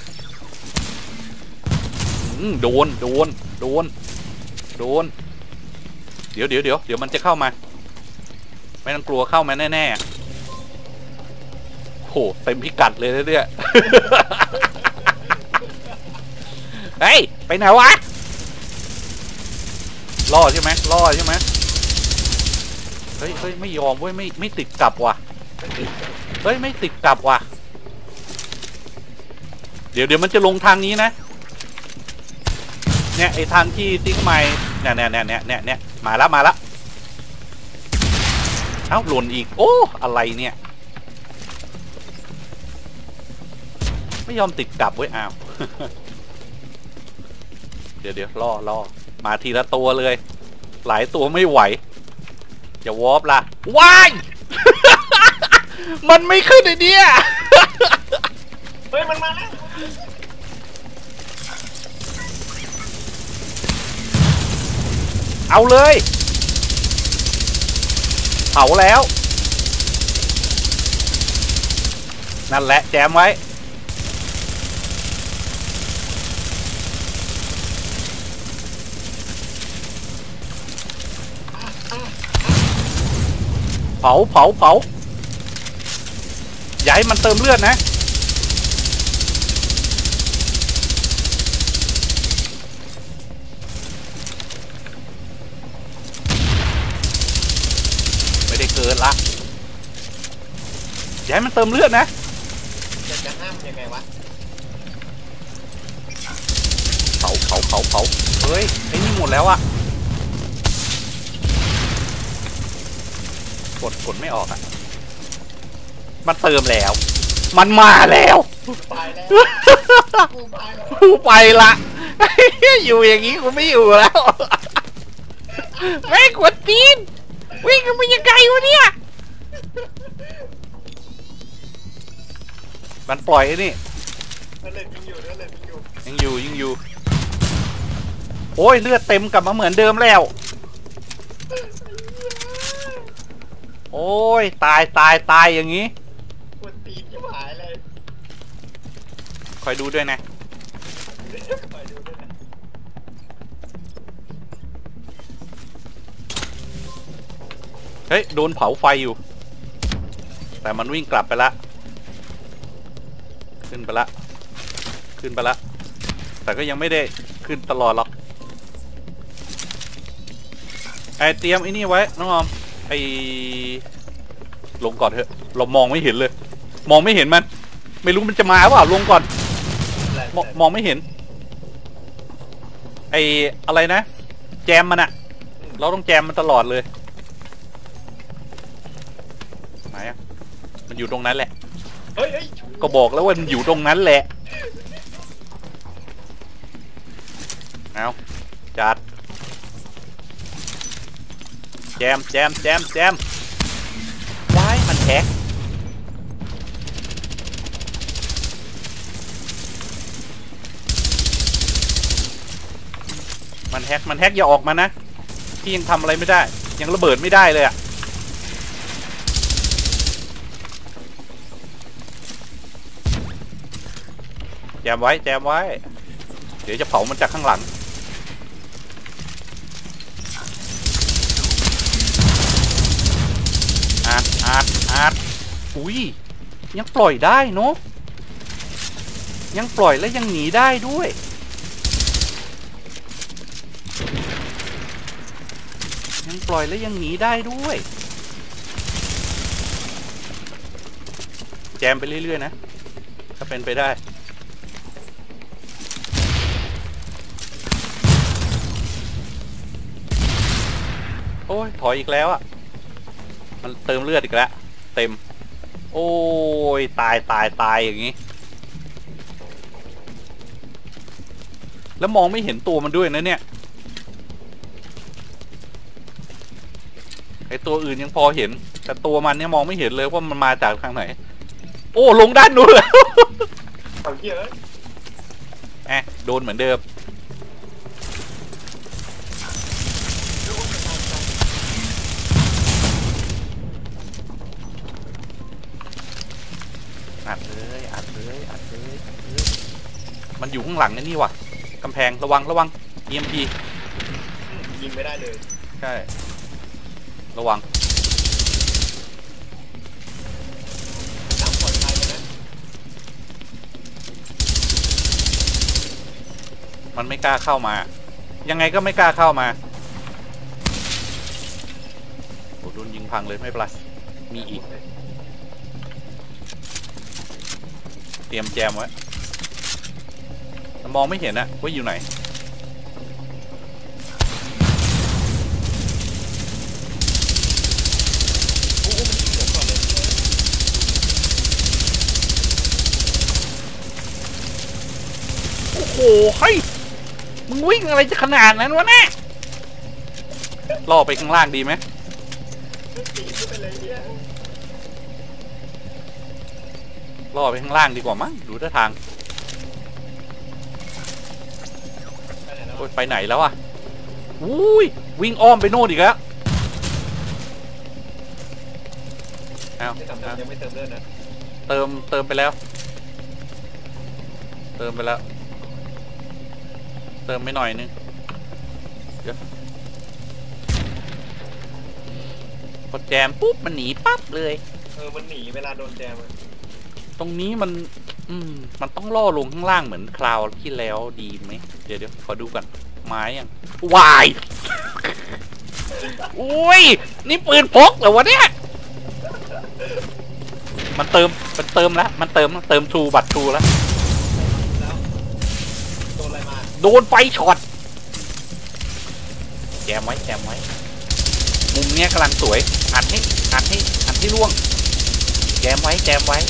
โดนโดนโดนโดนเดี๋ยวเดี๋ยวเดี๋ยวเดี๋ยวมันจะเข้ามาไม่ต้องกลัวเข้ามาแน่ๆโหเต็มพิกัดเลยเนี่ยเฮ้ยไปไหนวะล่อใช่ไหมล่อใช่ไหมเฮ้ยเฮ้ยไม่ยอมเว้ยไม่ไม่ติดกลับว่ะเฮ้ยไม่ติดกลับว่ะเดี๋ยวเดี๋ยวมันจะลงทางนี้นะเนี่ยไอทางที่ติ๊กไม้เนี่ยเนี่ยเนี่ยเนี่ยเนี่ยมาแล้วมาแล้วเอ้าหล่นอีกโอ้อะไรเนี่ยไม่ยอมติดกลับเว้ยอ้าวเดี๋ยวเดี๋ยวล่อล่อมาทีละตัวเลยหลายตัวไม่ไหวอย่าวอร์ปล่ะว้ายมันไม่ขึ้นไอเดียเฮ้ยมันมาแล้วเอาเลยเผาแล้วนั่นแหละแจมไว้เผาเผาเผาอย่าให้มันเติมเลือดนะไม่ได้เกินละอย่าให้มันเติมเลือดนะจะจะห้ามยังไงวะเผาเผาเผาเผาเฮ้ยไอ้นี่หมดแล้วอะกดกดไม่ออกอะมันเติมแล้วมันมาแล้วไปแล้วกูไปละอยู่อย่างนี้กูไม่อยู่แล้วไม่กดตีนวิ่งกันไปยังไงวะเนี่ยมันปล่อยไอ้นี่ยังอยู่ยังอยู่ยังอยู่โอ้ยเลือดเต็มกลับมาเหมือนเดิมแล้วโอ้ยตายตายตายอย่างนี้ปวดตีนที่หายเลยคอยดูด้วยนะคอยดูด้วยนะเฮ้ยโดนเผาไฟอยู่แต่มันวิ่งกลับไปละขึ้นไปละขึ้นไปละแต่ก็ยังไม่ได้ขึ้นตลอดหรอกไอเตรียมไอ้นี่ไว้น้องออมไอลงก่อนเถอะเรามองไม่เห็นเลยมองไม่เห็นมันไม่รู้มันจะมาหรือเปล่าลงก่อนมองไม่เห็นไออะไรนะแจมมันอะเราต้องแจมมันตลอดเลยไหนอะมันอยู่ตรงนั้นแหละเฮ้ยเฮ้ยก็บอกแล้วว่ามันอยู่ตรงนั้นแหละเอาจัดแจมแจมแจมแจมว้ายมันแท็กมันแฮกมันแฮกอย่าออกมานะพี่ยังทำอะไรไม่ได้ยังระเบิดไม่ได้เลยอะแจมไว้แจมไว้เดี๋ยวจะเผามันจากข้างหลังอาดอาดอาดอุ้ยยังปล่อยได้เนาะยังปล่อยและยังหนีได้ด้วยยังปล่อยและยังหนีได้ด้วยแจมไปเรื่อยๆนะถ้าเป็นไปได้โอ้ยถอยอีกแล้วอ่ะมันเติมเลือดอีกแล้วเต็มโอ้ยตายตายตายอย่างนี้แล้วมองไม่เห็นตัวมันด้วยนะเนี่ยไอตัวอื่นยังพอเห็นแต่ตัวมันเนี่ยมองไม่เห็นเลยว่ามันมาจากทางไหนโอ้ลงด้านนู้นแล้วเอาเหี้ยเอ้ยแอะโดนเหมือนเดิมอัดเลยอัดเลยอัดเลยอัดเลยมันอยู่ข้างหลังนี่ว่ะกำแพงระวังระวัง อี เอ็ม พียิงไม่ได้เลยใช่ระวังน้ำปล่อยไปนะมันไม่กล้าเข้ามายังไงก็ไม่กล้าเข้ามาโอ้โดนยิงพังเลยไม่เป็นไรมีอีกเตรียมแจมไว้มองไม่เห็นนะว่าอยู่ไหนโอ้โหมันยิงผมก่อนเลยโอ้โหเฮ้ยมึงวิ่งอะไรจะขนาดนั้นวะเนี่ยล่อไปข้างล่างดีไหมตีขึ้นไปเลยเนี่ยล่อไปข้างล่างดีกว่ามั้งดูท่าทางไปไหนแล้วโอ้ยไปไหนแล้วอ่ะอุ้ยวิ่งอ้อมไปโน่นอีกแล้วเอาไม่ทำเติมยังไม่เติมเลือดนะเติมเติมไปแล้วเติมไปแล้วเติมไปหน่อยนึงเดี๋ยวพอแจมปุ๊บมันหนีปั๊บเลยเออมันหนีเวลาโดนแจมอะตรงนี้มันอืมมันต้องล่อลงข้างล่างเหมือนคราวที่แล้วดีไหมเดี๋ยวเดี๋ยวขอดูก่อนไม้ยังวายอุ้ยนี่ปืนพกเหรอวะเนี่ยมันเติมมันเติมแล้วมันเติมเติมทูบัตรทูแล้วแล้วโดนอะไรมาโดนไฟช็อตแจมไว้แจมไว้มุมเนี้ยกำลังสวยอัดให้อัดให้อัดให้ล่วงแจมไว้แจมไว้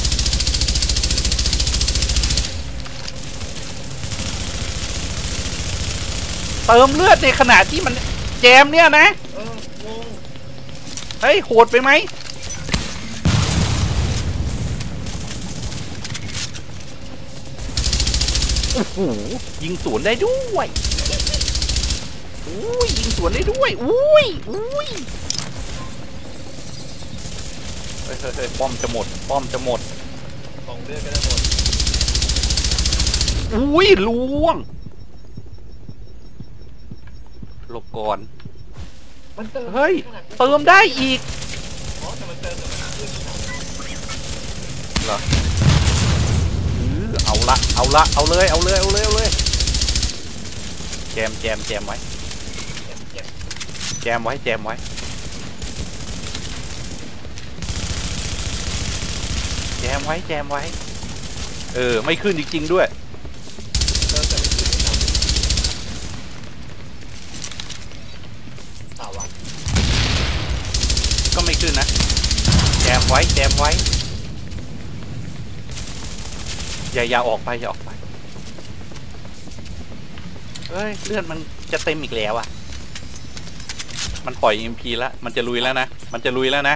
เติมเลือดในขณะที่มันแจมเนี่ยนะเอองงเฮ้ยโหดไปไหมโอ้โหยิงสวนได้ด้วยอุ้ยยิงสวนได้ด้วยอุ้ยอุ้ยเฮ้ยเฮ้ยเฮ้ยป้อมจะหมดป้อมจะหมดของเลือดก็ได้หมดอุ้ยล่วงหลบก่อนมันเติมเฮ้ยขนาดเติมได้อีกอ๋อแต่มันเติมแต่มันขึ้นที่ไหนเหรออือเอาละเอาละเอาเลยเอาเลยเอาเลยเอาเลยแจมแจมแจมไว้เจ็บเจ็บแจมไว้แจมไว้แจมไว้แจมไว้เออไม่ขึ้นจริงๆด้วยเติมแต่ไม่ขึ้นที่ไหนมไว้แจมไว้อย่าอย่าออกไปอย่าออกไปเฮ้ยเลือดมันจะเต็มอีกแล้วอ่ะมันปล่อย เอ็ม พี แล้วมันจะลุยแล้วนะมันจะลุยแล้วนะ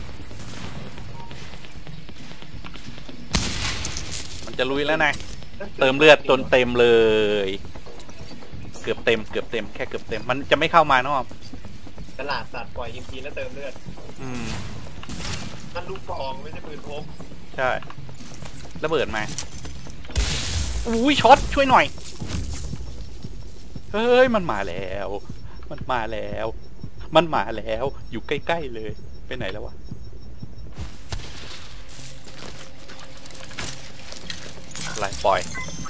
มันจะลุยแล้วนะเติมเลือดจนเต็มเลยเกือบเต็มเกือบเต็มแค่เกือบเต็มมันจะไม่เข้ามานอกตลาดสัตว์ปล่อยยิงทีแล้วเติมเลือดอืมนั่นลูกกองไม่ใช่ปืนพกใช่ระเบิดมาอุ้ยช็อตช่วยหน่อยเฮ้ยมันมาแล้วมันมาแล้วมันมาแล้วอยู่ใกล้ๆเลยไปไหนแล้ววะอะไรปล่อย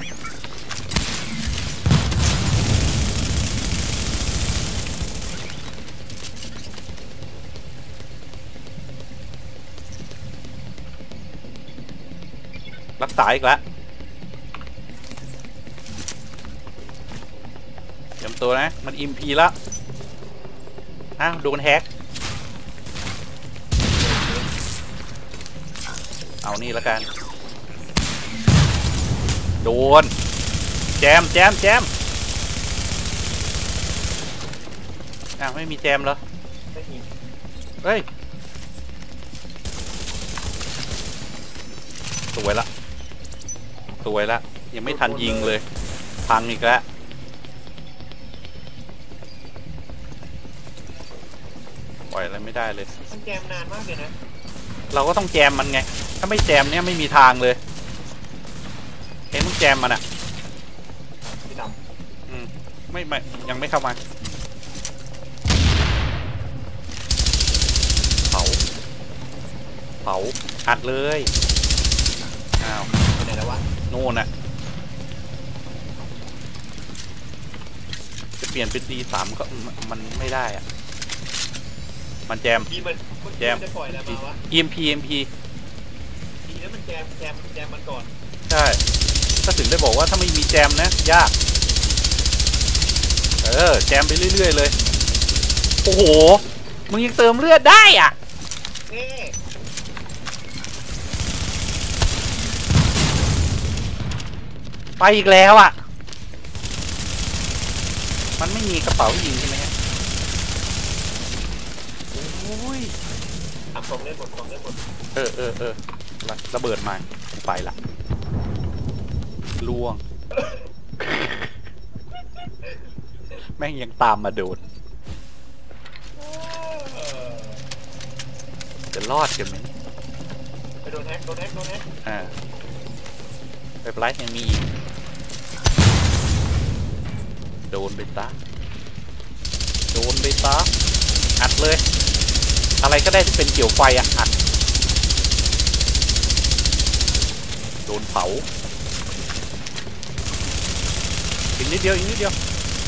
รักษาอีกแล้วเตรียมตัวนะมันอิมพีแล้วอ้าวโดนแฮกเอานี่แล้วกันโดนแจมแจมแจมอ้าวไม่มีแจมเหรอเฮ้ยสวยละสวยละยังไม่ทันยิงเลยพังอีกแล้วปล่อยอะไรไม่ได้เลยมันแจมนานมากเลยนะเราก็ต้องแจมมันไงถ้าไม่แจมเนี่ยไม่มีทางเลยเห็นมึงแจมมันอ่ะพี่ดำอืมไม่ไม่ยังไม่เข้ามาเผาเผาอัดเลยอ้าวไปไหนแล้ววะโน่นน่ะจะเปลี่ยนเป็นดีสามก็มันไม่ได้อ่ะมันแจมแจมจะปล่อยอะไรมาวะอี เอ็ม พี เอ็ม พีดีแล้วมันแจมแจมแจมมันก่อนใช่ก็ถึงได้บอกว่าถ้าไม่มีแจมนะยากเออแจมไปเรื่อยๆเลยโอ้โหมึงยังเติมเลือดได้อ่ะไปอีกแล้วอ่ะมันไม่มีกระเป๋ายิงใช่ไหมฮะโอ้ยทำของได้หมดของได้หมดเออเออเออระเบิดมาไปละล่วง แม่งยังตามมาโดนจะรอดกันไหมไปโดนแฮกโดนแฮกโดนแฮกอ่าไปไลฟ์ยังมีอีกโดนไปตาโดนไปตาอัดเลยอะไรก็ได้ที่เป็นเกี่ยวไฟอ่ะอัดโดนเผาอีกนิดเดียวอีกนิดเดียว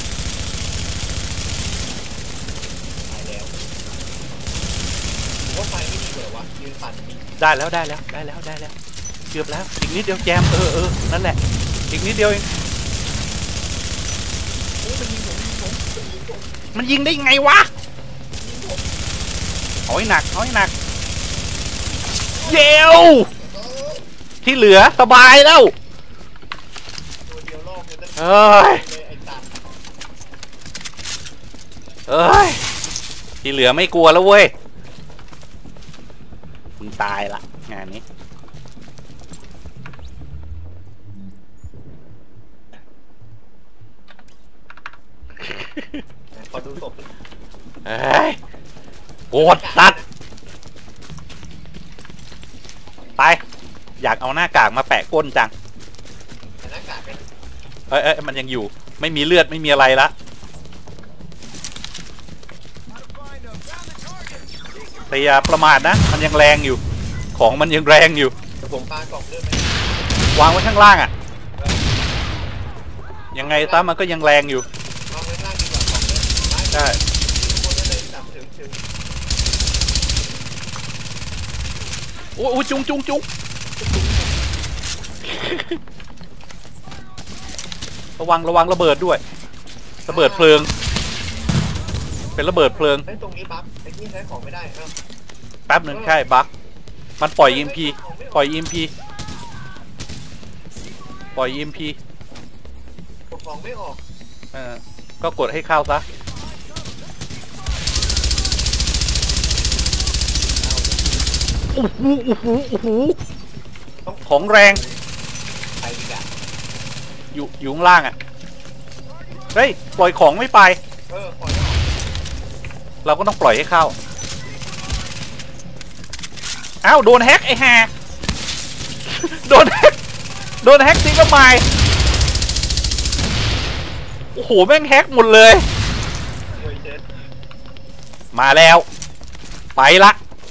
ตายแล้วว่าไฟไม่ดีกว่าวะยืนปั่นมีได้แล้วได้แล้วได้แล้วได้แล้วเกือบแล้วอีกนิดเดียวแจมเออเออนั่นแหละอีกนิดเดียวเองมันยิงได้ไงวะเอาให้หนักเอาให้หนักเย้วที่เหลือสบายแล้วเอ้ยเอ้ยที่เหลือไม่กลัวแล้วเว้ยมึงตายละงานนี้ขอดูศพเอ้ยโอดสัตว์ไปอยากเอาหน้ากากมาแปะก้นจังหน้ากากเอ้ยเอ้ยมันยังอยู่ไม่มีเลือดไม่มีอะไรละแต่อย่าประมาทนะมันยังแรงอยู่ของมันยังแรงอยู่ผมปากล่องเลือดไหมวางไว้ข้างล่างอ่ะยังไงซะมันก็ยังแรงอยู่วางไว้ข้างล่างดีกว่ากล่องเลือดใช่โอ้ยจุงจุงจุงระวังระวังระเบิดด้วยระเบิดเพลิงเป็นระเบิดเพลิงไอ้ตรงนี้บั๊กไอ้ที่ใช้ของไม่ได้ครับแป๊บหนึ่งใช่บั๊กมันปล่อย อี เอ็ม พี ปล่อย อี เอ็ม พี ปล่อย อี เอ็ม พีกดของไม่ออกเออก็กดให้เข้าซะโอ้โหโอ้โหโอ้โหของแรงไปอีกอ่ะอยู่อยู่ข้างล่างอ่ะเฮ้ยปล่อยของไม่ไปเออปล่อยไม่ออกเราก็ต้องปล่อยให้เข้าอ้าวโดนแฮกไอ้ห่าโดนแฮกโดนแฮกจริงก็ไม่โอ้โหแม่งแฮกหมดเลยโวยเช็ดมาแล้วไปละ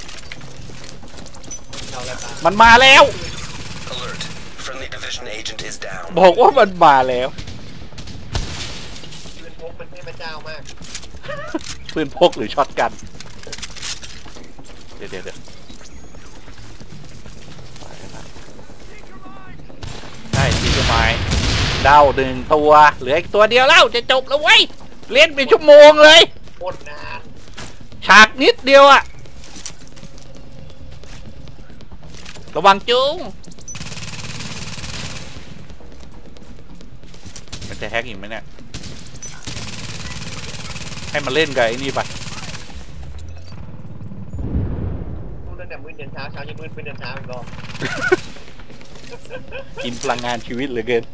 เราละตามันมาแล้ว Alert. Friendly division agent is down. บอกว่ามันมาแล้วปืนพกมันเทพเจ้ามากปืนพกหรือช็อตกันเดี๋ยวเดี๋ยวเดี๋ยวใช่ที่จะไม้เดาหนึ่งตัวเหลืออีกตัวเดียวแล้วจะจบแล้วเว้ยเล่นเป็นชั่วโมงเลยโคตรนานฉากนิดเดียวอะระวังจุงมันจะแฮกอีกไหมเนี่ยให้มันเล่นกับไอ้นี่ไปพูดตั้งแต่มื้อเย็นเช้าเช้ายังมืดมื้อเย็นเช้าอีกรอบกินพลังงานชีวิตเหลือเกิน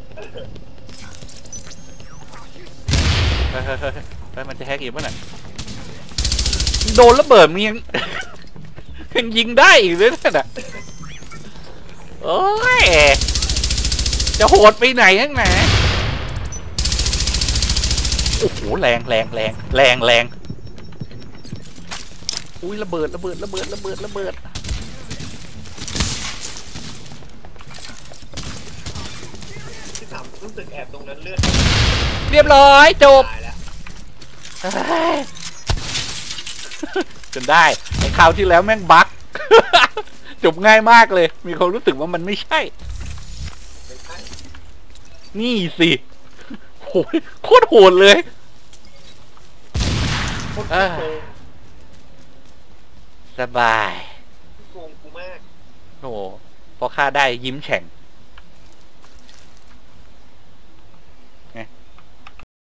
เฮ้ยเฮ้ยเฮ้ยเฮ้ยมันจะแฮกอีกป่ะเนี่ยโดนระเบิดมันยัง ยังยิงได้อีกเลยน่ะโอ้ยจะโหดไปไหนนักหนาโอ้โหแรงแรงแรงแรงแรงอุ้ยระเบิดระเบิดระเบิดระเบิดระเบิดที่สามรู้สึกแอบตรงนั้นเลือดเรียบร้อยจบตายแล้วจนได้ไอ้คราวที่แล้วแม่งบั๊ก จบง่ายมากเลย มีความรู้สึกว่ามันไม่ใช่ไม่ใช่นี่สิโหยโคตรโหดเลยโคตรอ่าโกงสบายโกงกูมากโอ้โหพอฆ่าได้ยิ้มแฉ่ง